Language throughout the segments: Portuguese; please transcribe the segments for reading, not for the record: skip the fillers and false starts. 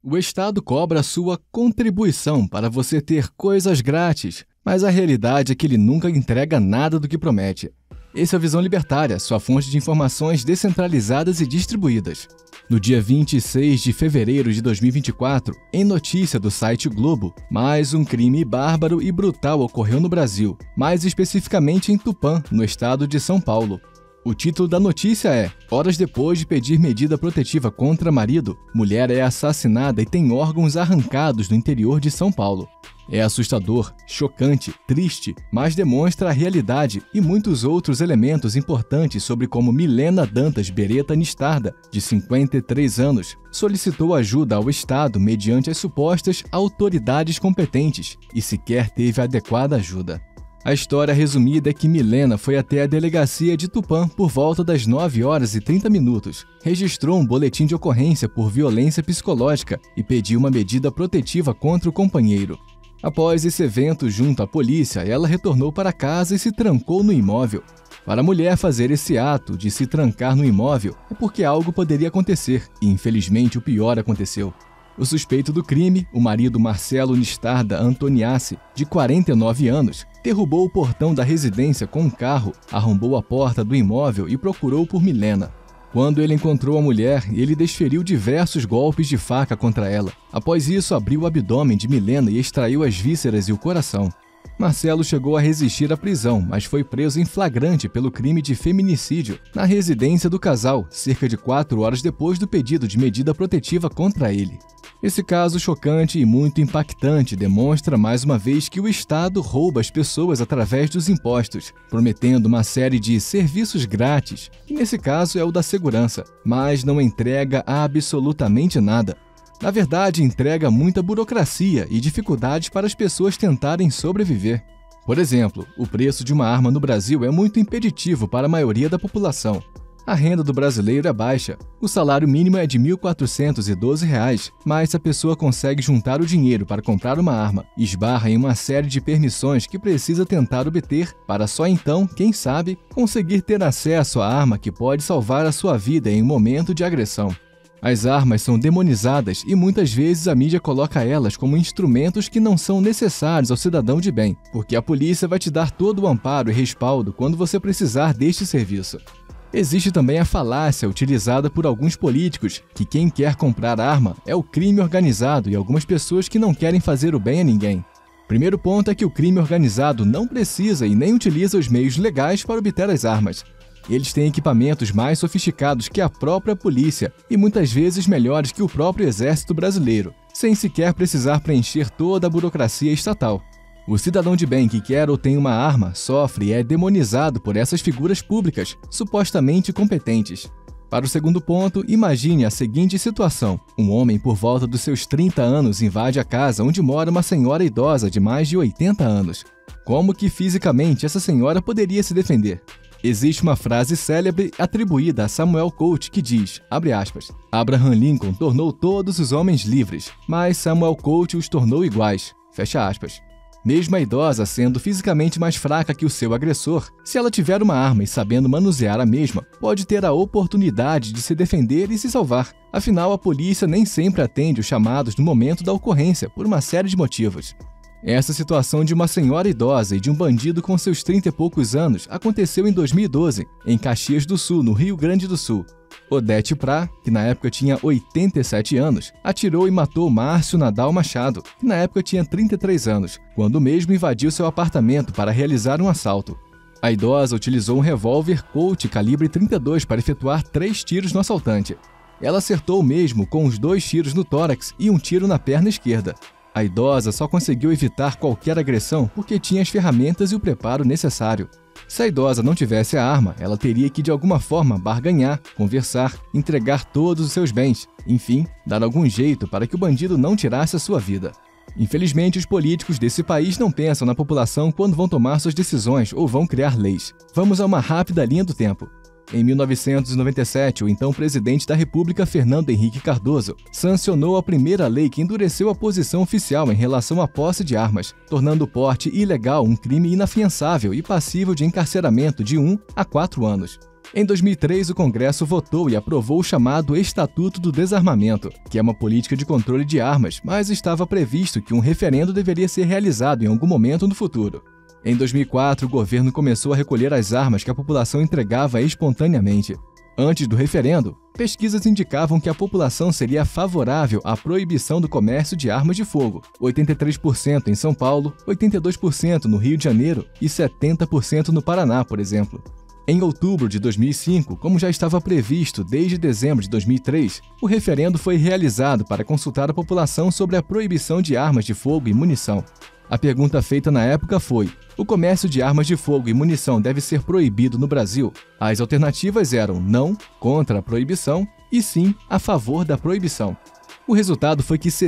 O Estado cobra a sua contribuição para você ter coisas grátis, mas a realidade é que ele nunca entrega nada do que promete. Esse é a Visão Libertária, sua fonte de informações descentralizadas e distribuídas. No dia 26 de fevereiro de 2024, em notícia do site Globo, mais um crime bárbaro e brutal ocorreu no Brasil, mais especificamente em Tupã, no estado de São Paulo. O título da notícia é: horas depois de pedir medida protetiva contra marido, mulher é assassinada e tem órgãos arrancados no interior de São Paulo. É assustador, chocante, triste, mas demonstra a realidade e muitos outros elementos importantes sobre como Milena Dantas Beretta Nistarda, de 53 anos, solicitou ajuda ao Estado mediante as supostas autoridades competentes e sequer teve adequada ajuda. A história resumida é que Milena foi até a delegacia de Tupã por volta das 9h30, registrou um boletim de ocorrência por violência psicológica e pediu uma medida protetiva contra o companheiro. Após esse evento junto à polícia, ela retornou para casa e se trancou no imóvel. Para a mulher fazer esse ato de se trancar no imóvel é porque algo poderia acontecer e, infelizmente, o pior aconteceu. O suspeito do crime, o marido Marcelo Nistarda Antoniassi, de 49 anos, derrubou o portão da residência com um carro, arrombou a porta do imóvel e procurou por Milena. Quando ele encontrou a mulher, ele desferiu diversos golpes de faca contra ela. Após isso, abriu o abdômen de Milena e extraiu as vísceras e o coração. Marcelo chegou a resistir à prisão, mas foi preso em flagrante pelo crime de feminicídio na residência do casal, cerca de 4 horas depois do pedido de medida protetiva contra ele. Esse caso chocante e muito impactante demonstra mais uma vez que o Estado rouba as pessoas através dos impostos, prometendo uma série de serviços grátis, que nesse caso é o da segurança, mas não entrega absolutamente nada. Na verdade, entrega muita burocracia e dificuldades para as pessoas tentarem sobreviver. Por exemplo, o preço de uma arma no Brasil é muito impeditivo para a maioria da população. A renda do brasileiro é baixa. O salário mínimo é de R$ 1.412, mas se a pessoa consegue juntar o dinheiro para comprar uma arma, esbarra em uma série de permissões que precisa tentar obter para só então, quem sabe, conseguir ter acesso à arma que pode salvar a sua vida em um momento de agressão. As armas são demonizadas e muitas vezes a mídia coloca elas como instrumentos que não são necessários ao cidadão de bem, porque a polícia vai te dar todo o amparo e respaldo quando você precisar deste serviço. Existe também a falácia utilizada por alguns políticos que quem quer comprar arma é o crime organizado e algumas pessoas que não querem fazer o bem a ninguém. Primeiro ponto é que o crime organizado não precisa e nem utiliza os meios legais para obter as armas. Eles têm equipamentos mais sofisticados que a própria polícia e muitas vezes melhores que o próprio exército brasileiro, sem sequer precisar preencher toda a burocracia estatal. O cidadão de bem que quer ou tem uma arma sofre e é demonizado por essas figuras públicas, supostamente competentes. Para o segundo ponto, imagine a seguinte situação. Um homem por volta dos seus 30 anos invade a casa onde mora uma senhora idosa de mais de 80 anos. Como que fisicamente essa senhora poderia se defender? Existe uma frase célebre atribuída a Samuel Colt que diz, abre aspas, Abraham Lincoln tornou todos os homens livres, mas Samuel Colt os tornou iguais, fecha aspas. Mesmo a idosa sendo fisicamente mais fraca que o seu agressor, se ela tiver uma arma e sabendo manusear a mesma, pode ter a oportunidade de se defender e se salvar. Afinal, a polícia nem sempre atende os chamados no momento da ocorrência, por uma série de motivos. Essa situação de uma senhora idosa e de um bandido com seus 30 e poucos anos aconteceu em 2012, em Caxias do Sul, no Rio Grande do Sul. Odete Prá, que na época tinha 87 anos, atirou e matou Márcio Nadal Machado, que na época tinha 33 anos, quando o mesmo invadiu seu apartamento para realizar um assalto. A idosa utilizou um revólver Colt calibre 32 para efetuar 3 tiros no assaltante. Ela acertou o mesmo com os 2 tiros no tórax e um tiro na perna esquerda. A idosa só conseguiu evitar qualquer agressão porque tinha as ferramentas e o preparo necessário. Se a idosa não tivesse a arma, ela teria que de alguma forma barganhar, conversar, entregar todos os seus bens, enfim, dar algum jeito para que o bandido não tirasse a sua vida. Infelizmente, os políticos desse país não pensam na população quando vão tomar suas decisões ou vão criar leis. Vamos a uma rápida linha do tempo. Em 1997, o então presidente da República, Fernando Henrique Cardoso, sancionou a primeira lei que endureceu a posição oficial em relação à posse de armas, tornando o porte ilegal um crime inafiançável e passível de encarceramento de 1 a 4 anos. Em 2003, o Congresso votou e aprovou o chamado Estatuto do Desarmamento, que é uma política de controle de armas, mas estava previsto que um referendo deveria ser realizado em algum momento no futuro. Em 2004, o governo começou a recolher as armas que a população entregava espontaneamente. Antes do referendo, pesquisas indicavam que a população seria favorável à proibição do comércio de armas de fogo, 83% em São Paulo, 82% no Rio de Janeiro e 70% no Paraná, por exemplo. Em outubro de 2005, como já estava previsto desde dezembro de 2003, o referendo foi realizado para consultar a população sobre a proibição de armas de fogo e munição. A pergunta feita na época foi: o comércio de armas de fogo e munição deve ser proibido no Brasil? As alternativas eram não, contra a proibição, e sim, a favor da proibição. O resultado foi que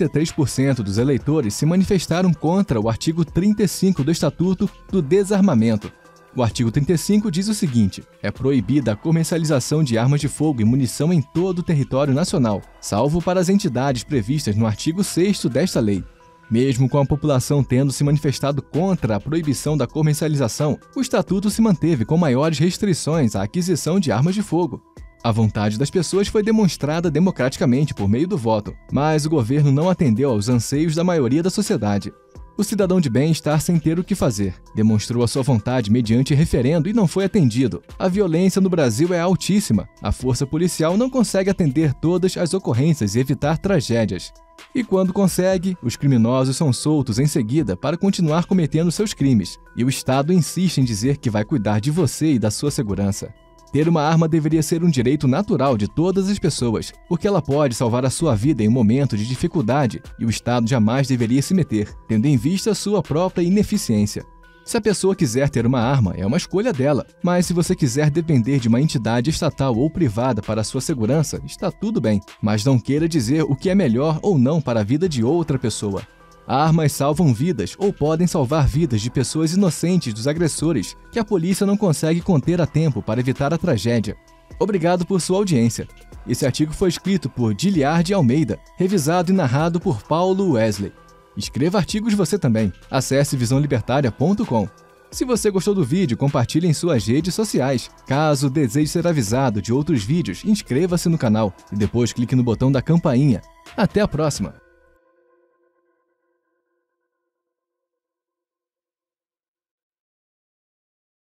63% dos eleitores se manifestaram contra o artigo 35 do Estatuto do Desarmamento. O artigo 35 diz o seguinte: é proibida a comercialização de armas de fogo e munição em todo o território nacional, salvo para as entidades previstas no artigo 6º desta lei. Mesmo com a população tendo se manifestado contra a proibição da comercialização, o Estatuto se manteve com maiores restrições à aquisição de armas de fogo. A vontade das pessoas foi demonstrada democraticamente por meio do voto, mas o governo não atendeu aos anseios da maioria da sociedade. O cidadão de bem está sem ter o que fazer. Demonstrou a sua vontade mediante referendo e não foi atendido. A violência no Brasil é altíssima. A força policial não consegue atender todas as ocorrências e evitar tragédias. E quando consegue, os criminosos são soltos em seguida para continuar cometendo seus crimes. E o Estado insiste em dizer que vai cuidar de você e da sua segurança. Ter uma arma deveria ser um direito natural de todas as pessoas, porque ela pode salvar a sua vida em um momento de dificuldade e o Estado jamais deveria se meter, tendo em vista a sua própria ineficiência. Se a pessoa quiser ter uma arma, é uma escolha dela, mas se você quiser depender de uma entidade estatal ou privada para a sua segurança, está tudo bem, mas não queira dizer o que é melhor ou não para a vida de outra pessoa. Armas salvam vidas ou podem salvar vidas de pessoas inocentes dos agressores que a polícia não consegue conter a tempo para evitar a tragédia. Obrigado por sua audiência. Esse artigo foi escrito por Giliard Almeida, revisado e narrado por Paulo Wesley. Escreva artigos você também. Acesse visãolibertaria.com. Se você gostou do vídeo, compartilhe em suas redes sociais. Caso deseje ser avisado de outros vídeos, inscreva-se no canal e depois clique no botão da campainha. Até a próxima!